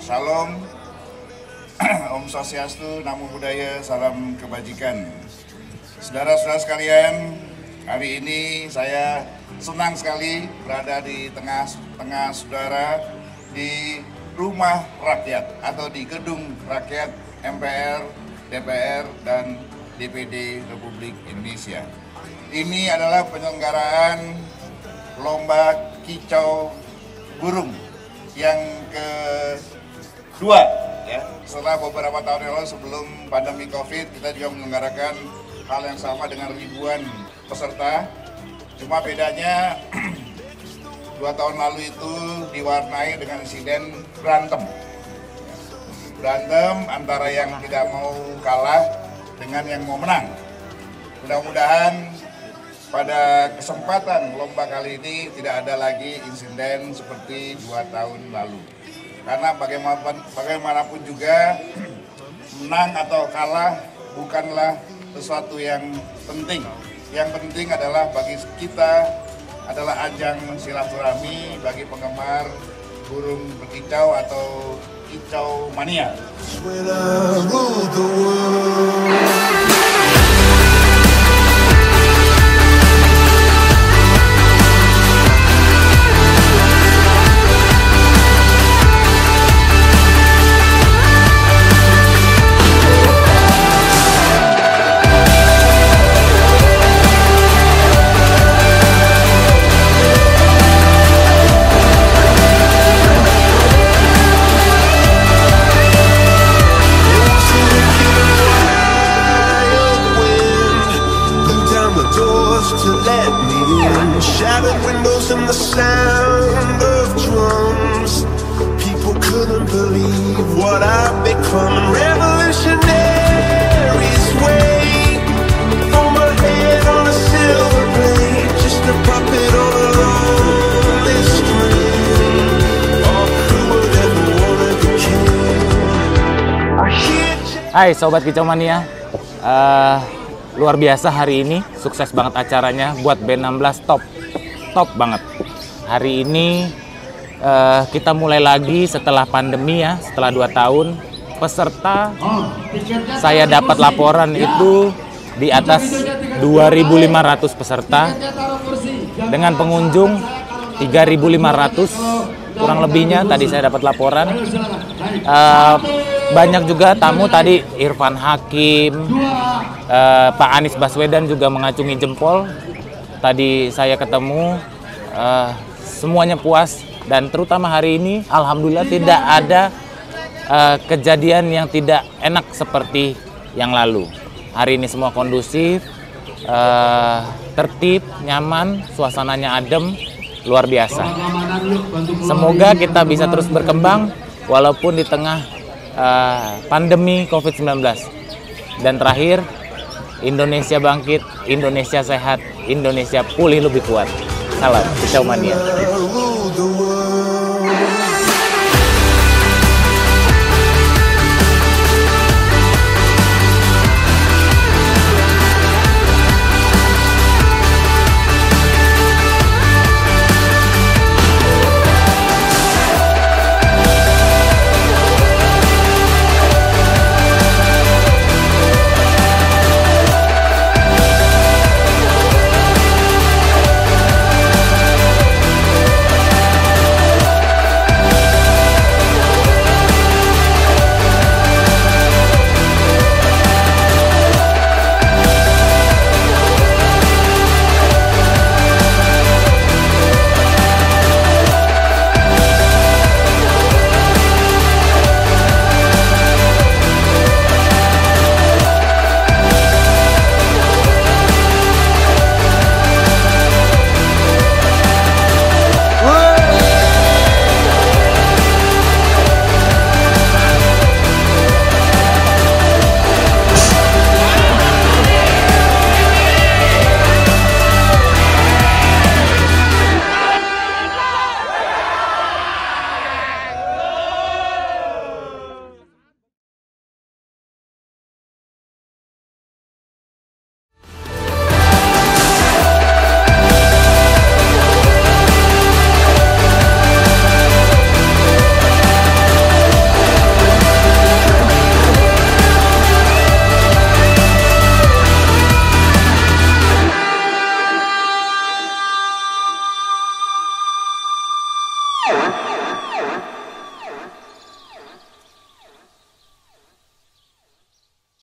Salam, Om Swastiastu, Namo Buddhaya, salam kebajikan. Saudara-saudara sekalian, hari ini saya senang sekali berada di tengah-tengah saudara di Rumah Rakyat atau di Gedung Rakyat MPR, DPR, dan DPD Republik Indonesia. Ini adalah penyelenggaraan lomba kicau burung yang kedua, ya. Setelah beberapa tahun yang lalu sebelum pandemi COVID, kita juga menyelenggarakan hal yang sama dengan ribuan peserta. Cuma bedanya 2 tahun lalu itu diwarnai dengan insiden berantem antara yang tidak mau kalah dengan yang mau menang. Mudah-mudahan pada kesempatan lomba kali ini tidak ada lagi insiden seperti 2 tahun lalu. Karena bagaimanapun juga menang atau kalah bukanlah sesuatu yang penting. Yang penting adalah bagi kita adalah ajang silaturahmi bagi penggemar burung berkicau atau kicau mania. Shattered windows and the sound of drums. People couldn't believe what I've become. Revolutionaries wait for my head on a silver blade, just a puppet on a lonely string. Oh, who would ever wanna be king? Hai Sobat Kicau Mania, luar biasa hari ini, sukses banget acaranya buat B16 top banget. Hari ini kita mulai lagi setelah pandemi ya, setelah 2 tahun. Peserta saya dapat laporan itu di atas 2.500 peserta dengan pengunjung 3.500 kurang lebihnya tadi saya dapat laporan. Banyak juga tamu tadi, Irfan Hakim, Pak Anies Baswedan juga mengacungi jempol. Tadi saya ketemu, semuanya puas, dan terutama hari ini alhamdulillah tidak ada kejadian yang tidak enak seperti yang lalu. Hari ini semua kondusif, tertib, nyaman, suasananya adem, luar biasa. Semoga kita bisa terus berkembang walaupun di tengah pandemi COVID-19. Dan terakhir, Indonesia bangkit, Indonesia sehat, Indonesia pulih lebih kuat. Salam Kicau Mania.